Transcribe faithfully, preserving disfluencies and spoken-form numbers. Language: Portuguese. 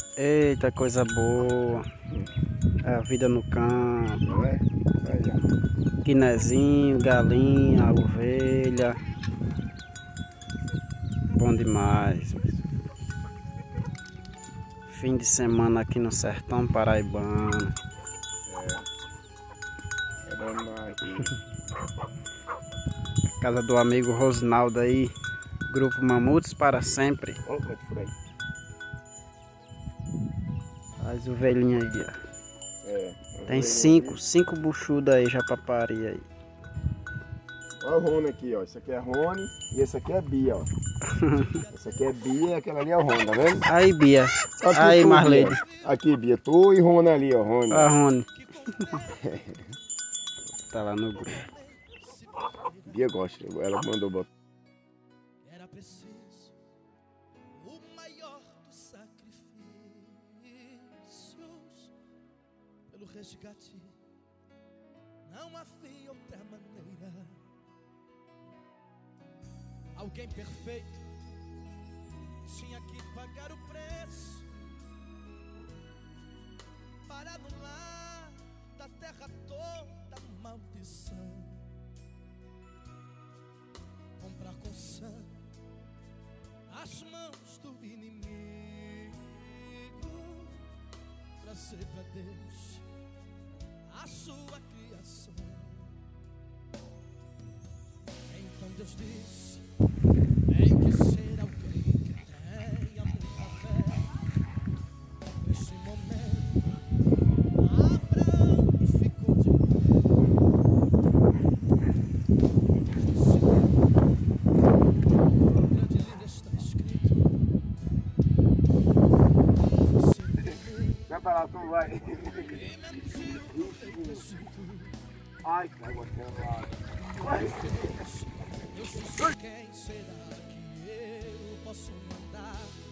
Eita, coisa boa. É a vida no campo. Não é? Aí, ó. Guinezinho, galinha, ovelha. Bom demais. Fim de semana aqui no sertão paraibano. É. É bom demais aqui. Casa do amigo Rosnaldo aí. Grupo Mamutes para sempre. Olha como é que foi aí. As ovelhinhas aí, ó. É. Tem cinco, cinco buchudas aí já pra parir aí. Olha o Rony aqui, ó. Esse aqui é Rony e esse aqui é Bia, ó. Esse aqui é Bia e aquela ali é o Rony, tá vendo? Aí, Bia. Aqui Aí, tu, Marlene. Bia. Aqui, Bia. Tu e Rony ali, ó. Rony. Ó, Rony. Tá lá no grupo. Bia gosta. Ela mandou botar. Era preciso o maior dos sacrifícios pelo resgate. Não havia outra maneira. Alguém perfeito tinha que pagar o preço para anular da terra toda a maldição. Comprar com sangue as mãos do inimigo, trazer para Deus a sua criação. Então Deus disse: tem que ser alguém que tenha muita fé. Nesse momento Abraão ficou de pé. Grande livro está escrito. Vai pra lá, tu vai. Ai, que água quebrada. Eu sou quem será que eu posso mandar?